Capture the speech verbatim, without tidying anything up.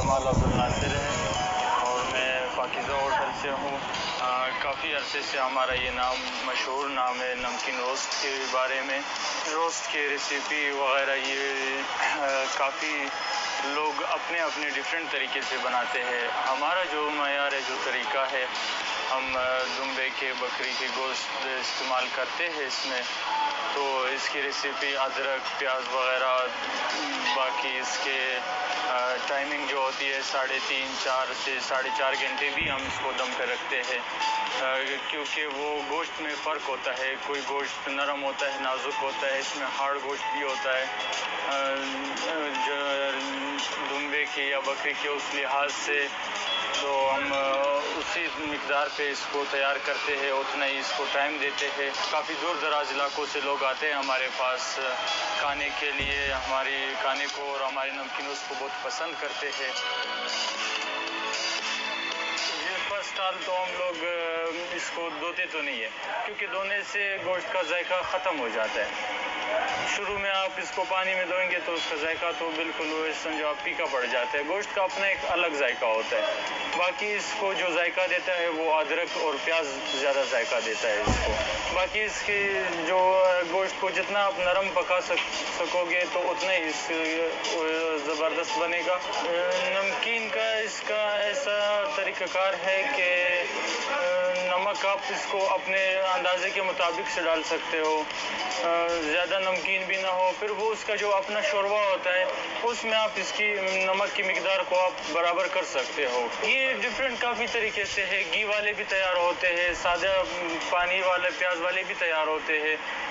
जमाल अब्दुल नासिर है और मैं पाकिज़ा होटल से हूँ। काफ़ी अरसे से हमारा ये नाम मशहूर नाम है नमकीन रोस्ट के बारे में। रोस्ट की रेसिपी वग़ैरह ये काफ़ी लोग अपने अपने डिफरेंट तरीके से बनाते हैं। हमारा जो मयार है, जो तरीका है, हम दुम्बे के बकरी के गोश्त इस्तेमाल करते हैं इसमें। तो इसकी रेसिपी अदरक, प्याज वग़ैरह, बाकी इसके टाइमिंग जो होती है साढ़े तीन चार से साढ़े चार घंटे भी हम इसको दम पे रखते हैं, क्योंकि वो गोश्त में फ़र्क होता है। कोई गोश्त नरम होता है, नाजुक होता है, इसमें हार्ड गोश्त भी होता है। जो दुम्बे के या बकरी के उस लिहाज से तो हम उसी मिक़दार पे इसको तैयार करते हैं, उतना ही इसको टाइम देते हैं। काफ़ी दूर दराज इलाकों से लोग आते हैं हमारे पास खाने के लिए, हमारी खाने को और हमारे नमकीन उसको बहुत पसंद करते हैं। ये फर्स्ट हाल तो हम लोग इसको धोते तो नहीं है, क्योंकि धोने से गोश्त का जायका ख़त्म हो जाता है। शुरू में आप इसको पानी में धोएंगे तो उसका जायका तो बिल्कुल वो समझो आप फीका पड़ जाता है। गोश्त का अपना एक अलग जायका होता है। बाकी इसको जो जायका देता है वो अदरक और प्याज ज़्यादा जायका देता है इसको। बाकी इसकी जो गोश्त को जितना आप नरम पका सक सकोगे तो उतना ही इस ज़बरदस्त बनेगा। नमकीन का इसका ऐसा तरीक़ाकार है कि नमक आप इसको अपने अंदाज़े के मुताबिक से डाल सकते हो, ज़्यादा नमकीन भी ना हो। फिर वो उसका जो अपना शोरबा होता है उसमें आप इसकी नमक की मिक़दार को आप बराबर कर सकते हो। ये डिफरेंट काफ़ी तरीके से है। घी वाले भी तैयार होते हैं, सादा पानी वाले प्याज वाले भी तैयार होते हैं।